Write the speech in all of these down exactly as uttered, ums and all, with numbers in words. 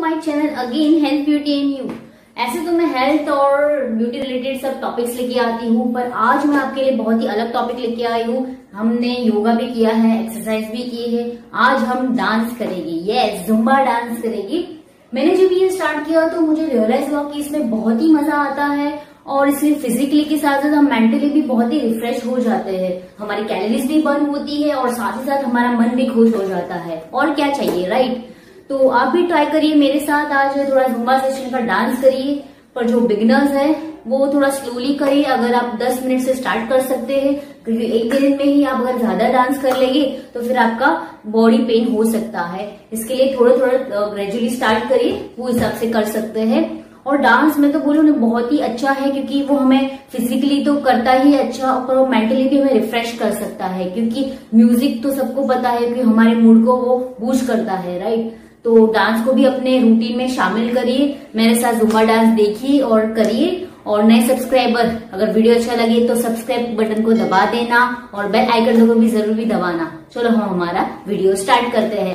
My channel again health beauty and you. ऐसे तो मैं हेल्थ और ब्यूटी रिलेटेड सब टॉपिक्स लेके आती हूँ, पर आज मैं आपके लिए बहुत ही अलग टॉपिक लेके आई हूँ। हमने योगा भी किया है, एक्सरसाइज भी की है, आज हम डांस करेंगे। यस, जुम्बा डांस करेंगे। मैंने जब ये स्टार्ट किया तो मुझे रियलाइज हुआ कि इसमें बहुत ही मजा आता है और इसमें फिजिकली के साथ साथ हम मेंटली भी बहुत ही रिफ्रेश हो जाते हैं। हमारी कैलोरीज भी बर्न होती है और साथ ही साथ हमारा मन भी खुश हो जाता है। और क्या चाहिए, राइट? तो आप भी ट्राई करिए मेरे साथ। आज थोड़ा जुम्बा सेशन का डांस करिए, पर जो बिगिनर्स है वो थोड़ा स्लोली करिए। अगर आप दस मिनट से स्टार्ट कर सकते हैं, क्योंकि एक दिन में ही आप अगर ज्यादा डांस कर लेंगे तो फिर आपका बॉडी पेन हो सकता है। इसके लिए थोड़ा थोड़ा ग्रेजुअली स्टार्ट करिए, वो हिसाब से कर सकते हैं। और डांस में तो बोलो ना बहुत ही अच्छा है, क्योंकि वो हमें फिजिकली तो करता ही अच्छा, पर वो मेंटली भी हमें रिफ्रेश कर सकता है। क्योंकि म्यूजिक तो सबको पता है कि हमारे मूड को वो बूस्ट करता है, राइट? तो डांस को भी अपने रूटीन में शामिल करिए। मेरे साथ जुम्बा डांस देखिए और करिए। और नए सब्सक्राइबर, अगर वीडियो अच्छा लगे तो सब्सक्राइब बटन को दबा देना और बेल आइकन को भी जरूर भी दबाना। चलो हम हमारा वीडियो स्टार्ट करते हैं।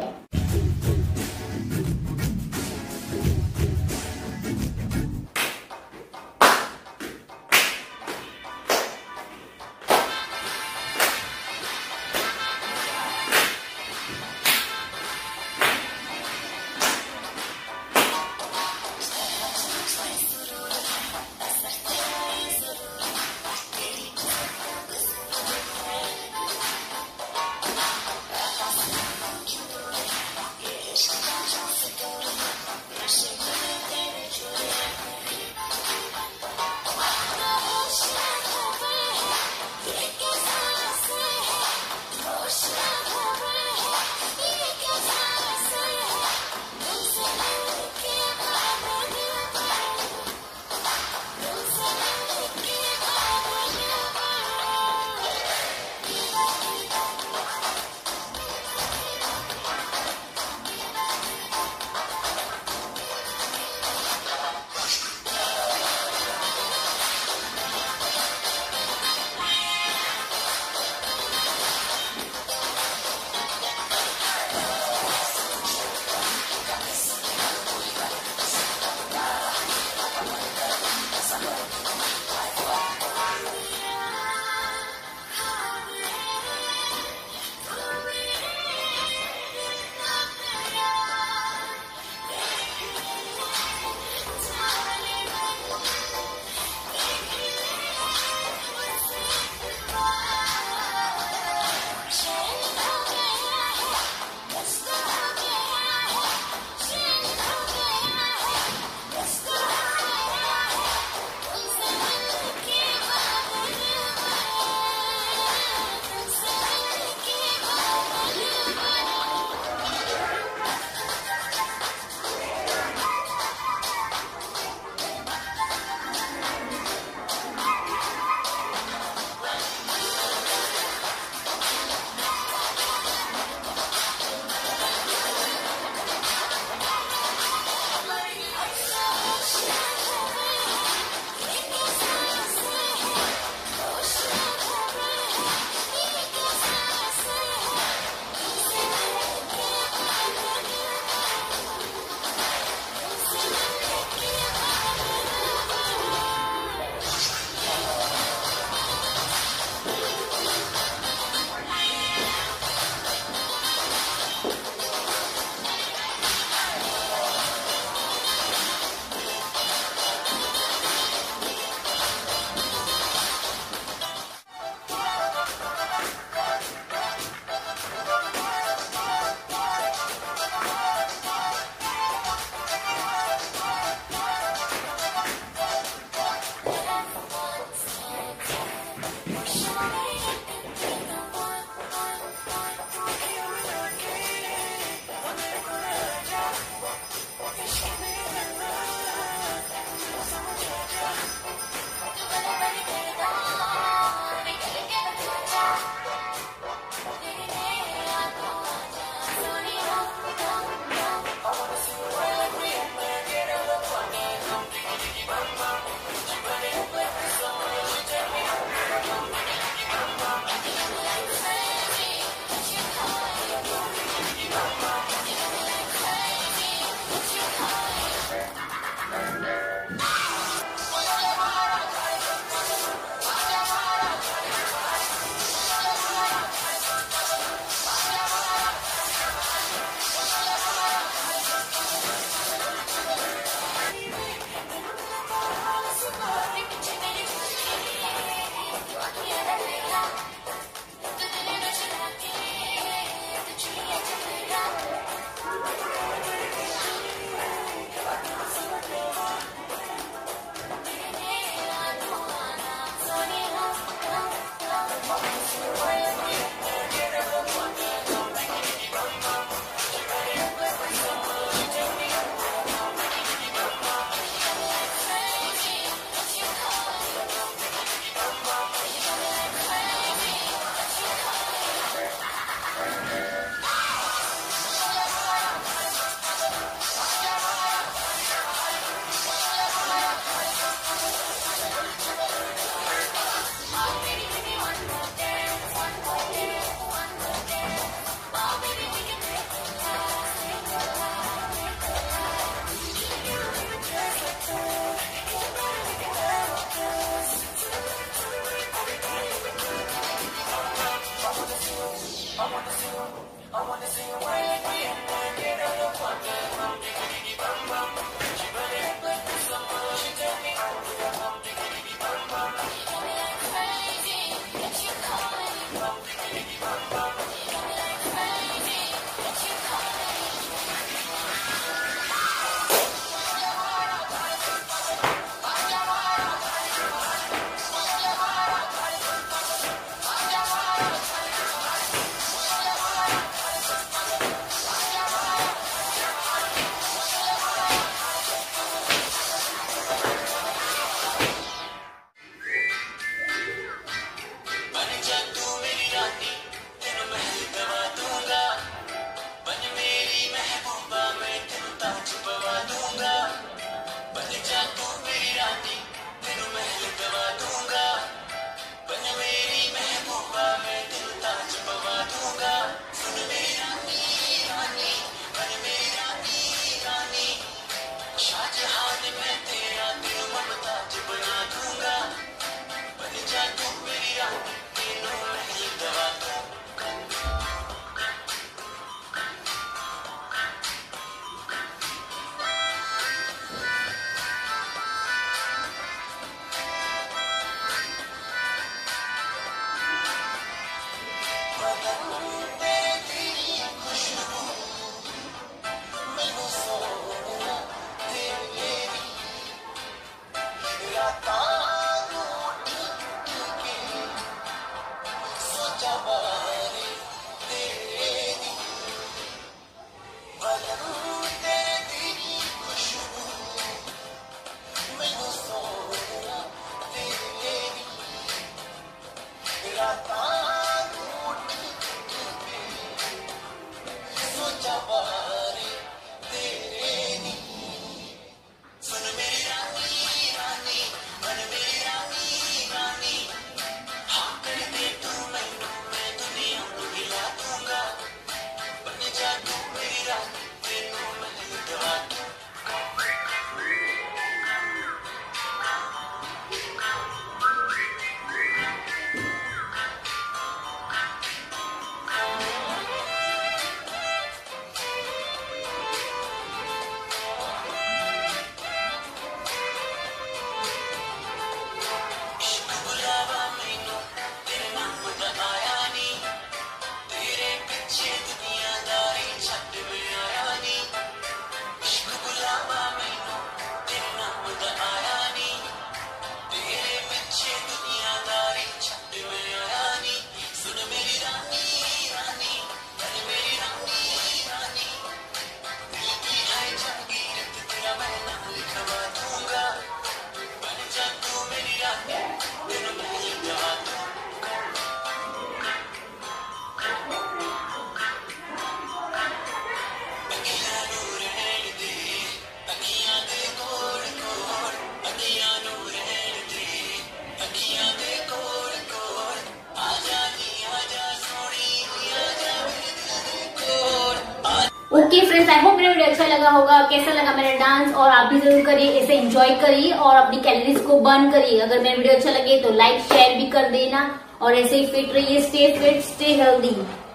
ओके फ्रेंड्स, आई होप मेरा वीडियो अच्छा लगा होगा। कैसा लगा मेरा डांस, और आप भी जरूर करिए, ऐसे एंजॉय करिए और अपनी कैलोरीज को बर्न करिए। अगर मेरा वीडियो अच्छा लगे तो लाइक शेयर भी कर देना, और ऐसे ही फिट रहिए। Stay fit, stay healthy.